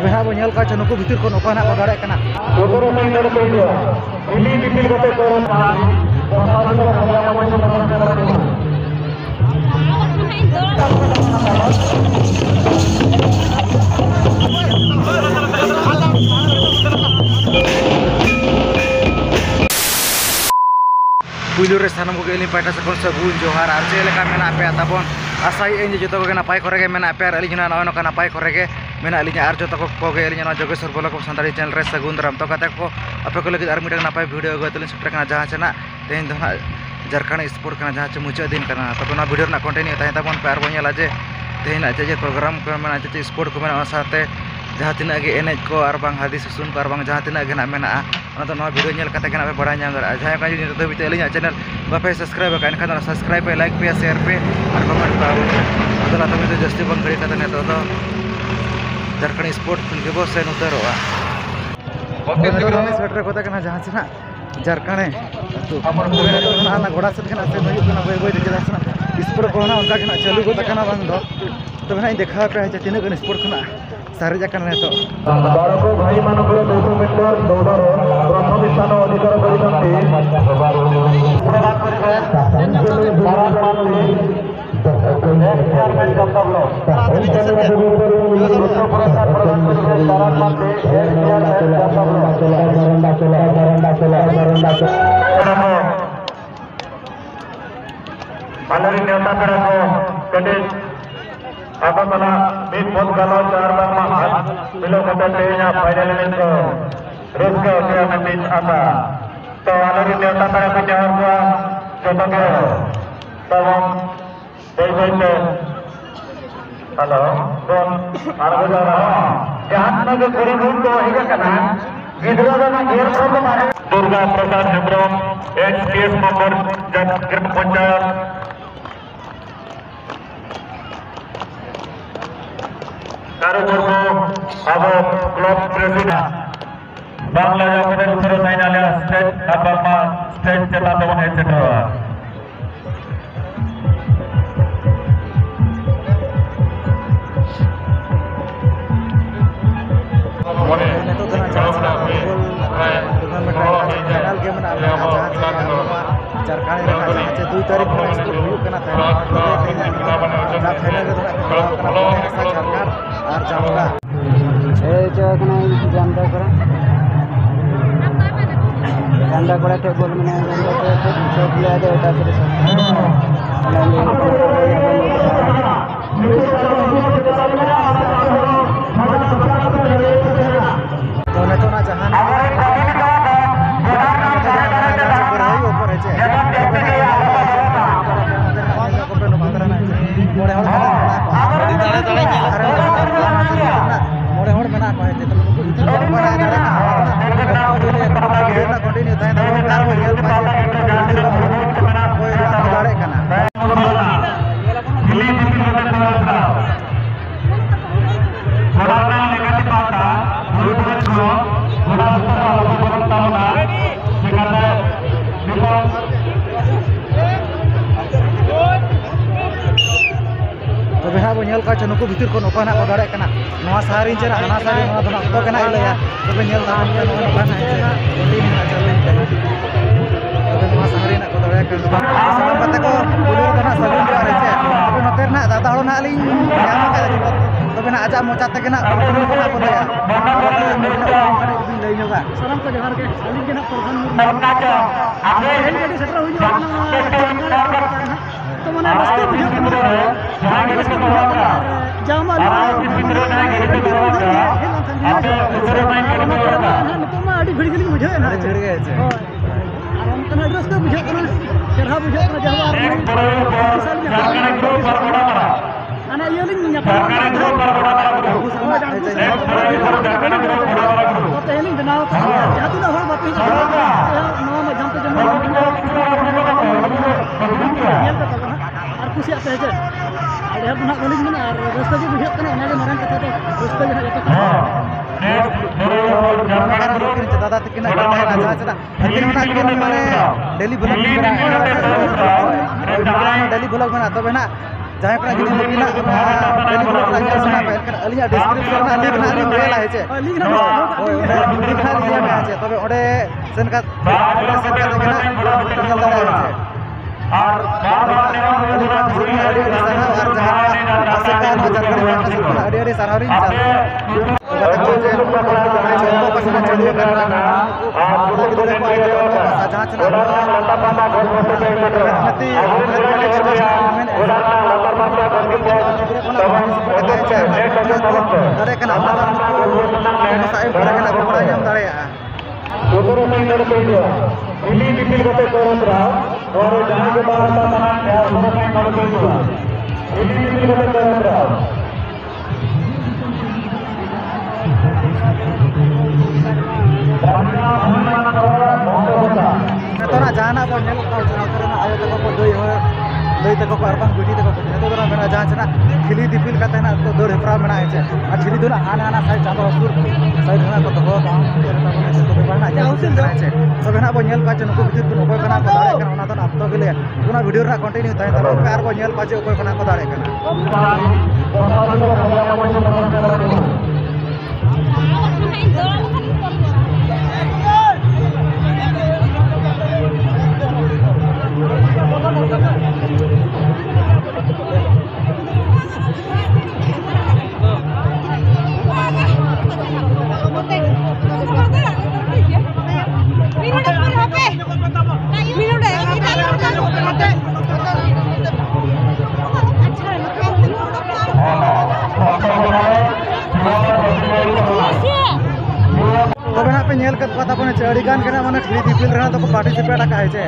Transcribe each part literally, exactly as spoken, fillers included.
तबे हाँ बो नेल का नुकु भितर को नोका ना को दाड़े कना पुलू रे सानम को गेली पाटा से सगुन जोहार आर चेलेका मेना पे ताबन आसाई एन जो को नपाय करे मेना पे अली ना नय नका नपाय करे मेना अली आर जो को गे अली जोगेश्वर ब्लॉग सानताड़ी चैनल रे सगुन दाराम तो कते को आपे को लगे आर मिटन नपाय वीडियो गतलिन सेटर जहाँ चेना तेन दो झारखंड स्पोर्ट करना जहाँ चे मुचा दिन करना तब ना वीडियो ना कंटेन्यू तहें ताबन पे आर बो नेला जे तेन जे प्रोग्राम को मेना जे स्पोर्ट को मेना साथे जहाँ तीना गे एनेज को और बांग हादी सुसुन को और बांग जहाँ तीना गे ना मेना तो ना वीडियो नेल कते पे बड़ा नाम दाड़ा जहाँ का जुदी तो बीते अलिया चैनल बापे सब्सक्राइब का एनखान सब्सक्राइब पे लाइक पे शेयर पे और कमेंट पे अदला तब तो जस्ती बन घड़ी कते तो तो झारखंड स्पोर्ट के बस से उतरोगा सेटर को तक जहाँ से ना झारखंड तो ना घोड़ा से ना से नयु बे बे चला स्पोर्ट को ना उनका के ना चालू को तक ना बांग दो तब ना देखा पे तीन गन स्पोर्ट को ना सारे जाकन ने तो बारको भाई मानो को दो सौ मीटर दौड़ रे प्रथम स्थान अधिकार करिसंती प्रभात परिवे भारत मानली एक्सआर में जब्दलो पुरस्कार प्रदान करिवे भारत मानली एक्सआर में जब्दलो गरंडा चला गरंडा चला गरंडा चला बालरी नेता पेड़ा को कटेज apa mana mid pot kalau चार bang mahal bilo kata tehnya final ini ko Rizka dia mid apa to alari neota para penjahar gua coba ke tolong baik baik halo don argo jara jahan na ke kuri gun ko higa kana gidra na ger problem are Durga Prasad Hebrom H P S member Jagat Panchayat अब club president Bangla Japan उत्तर नाइनालिया state अब्बा state चला तो है चटवा झारखंड दुई तारीख और जामुगा ए जो कना जानदा करा जानदा करा के बोल में जानदा के सब लिया दे एटा से तो ने तो ना जहां ऊपर है जे मोड़े हड़ दाड़े दाड़े मोड़े हड़ मेना को है तो नुकु इतर पर बना दाड़े ना कंटिन्यू थाय दा कार हो हेल्प कोई दाड़े कना दिल्ली दिल्ली थोड़ा लेकर पाता रूट को थोड़ा बोलता होगा सिखाता देखो तबे हाँ बो नेल का नुकु भितर को नोका ना को दाड़े कना नवा सारी चेना हना सारी नवा तो तो कना इलया तबे नेल दा नेल नोका ना चेना कोटी ना चले कना तबे नवा सारी ना को दाड़े कना सामने पता को पुलिस तो ना सगुन जो आरे छे तबे नोते ना दादा हड़ो ना अलिन नाम का तबे ना आजा मोचा तक ना को ना को दया लई जोगा सलाम को जोहार के अलिन के ना प्रधान आगे हेन के सेटर होई जो तो मने रास्ते बुझा के रास्ते बुझा के जामा तो मा आडी भिड़ गेली बुझे ना चढ़ गए छे और हम तना रास्ते बुझा के चढ़ा बुझा के जावा आना येलिन न्यापा तो येलिन बनाओ जातु ना होर बापी नो मध्यम तो जमा कुछ आते हैं अरे हम ना बोलिंग में और रास्ता भी बुझे कना ना मरन कथा तो रास्ता भी जतो हां दादा तकिना ना जा चला लेकिन ना के माने डेली ब्लॉग में डेली ब्लॉग में तबे ना जहाँ को जुदी नुकिना टेलीफोन को ᱧᱮᱞ ᱥᱟᱱᱟ ᱯᱮ ᱮᱱᱠᱷᱟᱱ ᱟᱹᱞᱤᱧᱟᱜ ᱰᱤᱥᱠᱨᱤᱯᱥᱚᱱ ᱨᱮ ᱞᱤᱝᱠ ᱱᱟᱦᱟᱜ ᱞᱤᱧ ᱚᱞᱟ ᱦᱮᱸ ᱪᱮ ᱞᱤᱝᱠ ᱱᱟᱦᱟᱜ ᱞᱤᱝᱠ ᱱᱟᱦᱟᱜ ᱞᱤᱧ ᱮᱢᱟ ᱦᱮᱸ ᱪᱮ ᱛᱚᱵᱮ ᱚᱸᱰᱮ ᱥᱮᱱ ᱠᱟᱛᱮ ᱚᱸᱰᱮ ᱥᱮᱱ ᱠᱟᱛᱮ ᱜᱮ ᱱᱟᱦᱟᱜ ᱧᱮᱞ ᱫᱟᱲᱮᱭᱟᱜᱼᱟ ᱦᱮᱸ ᱪᱮ और अली पार्टी से अड़ी अड़ी सारा और जहां आसेका नो जानकारी पार्टी से अड़ी अड़ी सारा रिन चाल तो कहते हैं जे चौको पसंद चलिए करना और गिदरे को आए और सजा चना लंबा पाता गोल गोल नती मैंने लंबा पाता गोल गिदरे को पार्टिसिपेट करे अरे कना अपना साइड पर कना बड़ा नाम दाड़ेया उधर से इधर पे दिया इली बिपिल को तोरत रहा और जहां के बाहर का मना है उधर से नड़ पे दिया इली बिपिल को तोरत रहा तो ना जाना को नेल का करना आयो तक को दोई हो दोई तक को अरबान गुटी तक को तो ना मेरा जान चना खिली दिपिल का तना तो दौड़ हेपरा मेना है आ खिली दोना हाना हाना साइड चांदो सुर साइड ना को तो दाम तो बेबाना जा उसिल है तो बेना बो नेल पाचे नको बितिर को कोई कना को दाड़े कना ओना तो ना तो गेले ओना वीडियो रा कंटिन्यू थाय तबे पे आर बो नेल पाचे कोई कना को दाड़े कना तो बेना पे नेल कत पता पने चढ़ी गान के माने ठिली दिपिल रहना तो पार्टिसिपेट का है छे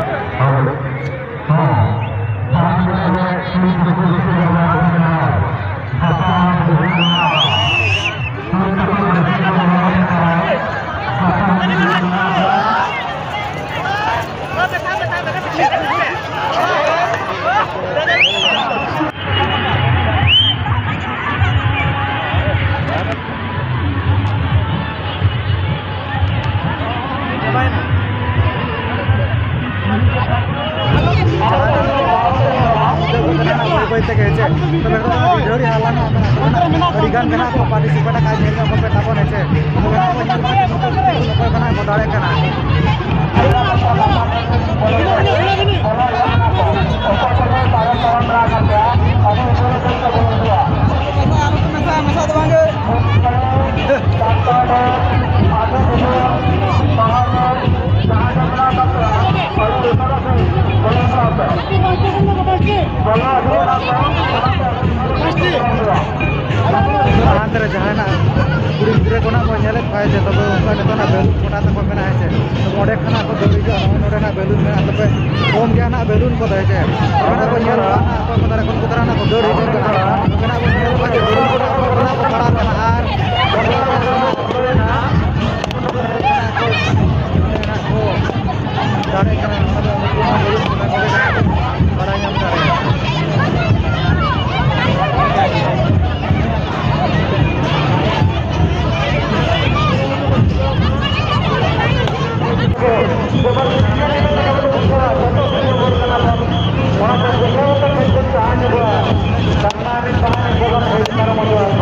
गान के ना पार्टिसिपेट का नेल को पे तापन है छे तो बेना को नेल को कोई बना को दाड़े कना अंदर जहाना कुड़ी गिदरे को ना को नेले पाए छे तबे उनका नेता ना बेलून फोटा तक मेना है छे तो ओडे खाना को दरी जो नोडे ना बेलून मेना तबे कम गया ना बेलून को दे छे ओना को नेल ना को को को कुतरा ना को दरी जो कना मेना को नेल पाए बेलून को ना को बड़ा कना आर दाड़े कना बड़ा नाम दाड़े karena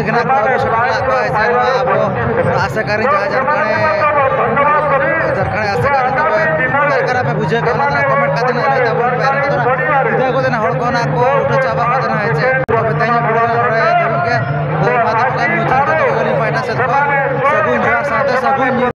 ᱜᱮᱱᱟ ᱠᱚ ᱟᱵᱚ ᱥᱮᱴᱮᱨ ᱠᱚ ᱟᱭᱥᱟ ᱟᱵᱚ ᱟᱥᱟ ᱠᱟᱨᱤ ᱡᱟᱦᱟᱸ ᱡᱷᱟᱲᱠᱷᱚᱸᱰ ᱡᱷᱟᱲᱠᱷᱚᱸᱰ ᱟᱥᱟ ᱠᱟᱨᱤ ᱛᱚᱵᱮ ᱠᱟᱨᱠᱟᱨᱟ पे बुझे का ना कमेंट करते ना ले तब पे आने तो ना इधर को देना हड़ को ना को उठे चाबा को देना है जे तो बताइए वीडियो हड़े देवी के तो बात का मुझे तो गली पाटा से को सगुन जो साथे सगुन